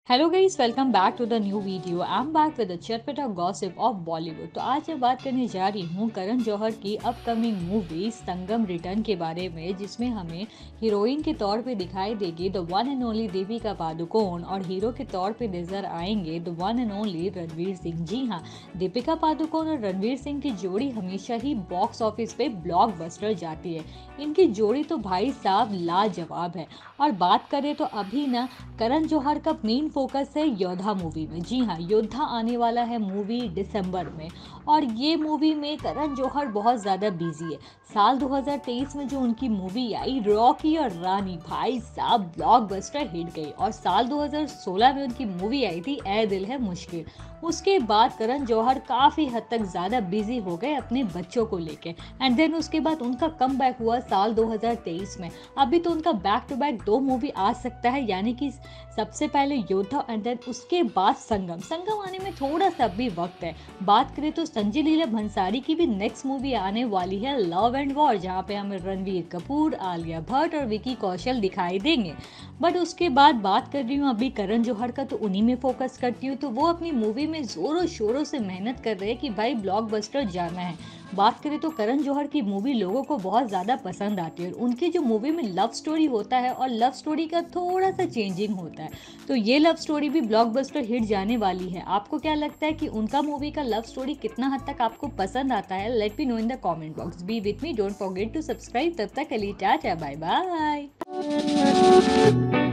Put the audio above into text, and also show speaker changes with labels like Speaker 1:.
Speaker 1: Hello guys, welcome back to the new video. I am back with the चटपटा gossip of Bollywood. तो आज मैं बात करने जा रही हूँ करण जौहर की अपकमिंग मूवी संगम रिटर्न के बारे में, जिसमें हमें हीरोइन के तौर पे दिखाई देगी the one and only Deepika Padukone और हीरो के तौर पे नजर आएंगे the one and only Ranveer Singh. जी हाँ, दीपिका पादुकोण और रणवीर सिंह की जोड़ी हमेशा ही बॉक्स ऑफिस पे ब्लॉकबस्टर जाती है। इनकी जोड़ी तो भाई साहब लाजवाब है। और बात करें तो अभी ना करण जौहर का मेन फोकस है योद्धा मूवी में। जी हाँ, योद्धा आने वाला है मूवी दिसंबर में। और ये मूवी में करण जौहर बहुत ज़्यादा बिजी है। साल 2023 में जो उनकी मूवी आई रॉकी और रानी, भाई साहब ब्लॉकबस्टर हिट गई। और साल 2016 में उनकी मूवी आई थी ए दिल है मुश्किल। उसके बाद करण जौहर काफ़ी हद तक ज़्यादा बिजी हो गए अपने बच्चों को लेके। एंड देन उसके बाद उनका कम बैक हुआ साल 2023 में। अभी तो उनका बैक टू बैक 2 मूवी आ सकता है, यानी कि सबसे पहले योद्धा एंड देन उसके बाद संगम। संगम आने में थोड़ा सा भी वक्त है। बात करें तो संजय लीला भंसाली की भी नेक्स्ट मूवी आने वाली है लव एंड वॉर, जहाँ पे हमें रणवीर कपूर, आलिया भट्ट और विकी कौशल दिखाई देंगे। बट उसके बाद बात कर रही हूँ अभी करण जौहर का, तो उन्हीं में फोकस करती हूँ। तो वो अपनी मूवी में जोरों शोरों से मेहनत कर रहे हैं कि भाई ब्लॉकबस्टर जाना है। बात करें तो करण जौहर की मूवी लोगों को बहुत ज़्यादा पसंद आती है। और उनकी जो मूवी में लव स्टोरी होता है और लव स्टोरी का थोड़ा सा चेंजिंग होता है, तो ये लव स्टोरी भी ब्लॉकबस्टर हिट जाने वाली है। आपको क्या लगता है कि उनका मूवी का लव स्टोरी कितना हद तक आपको पसंद आता है? Let me know in the comment box. Be with me, don't forget to subscribe. तब तक के लिए टाटा, बाय बाय।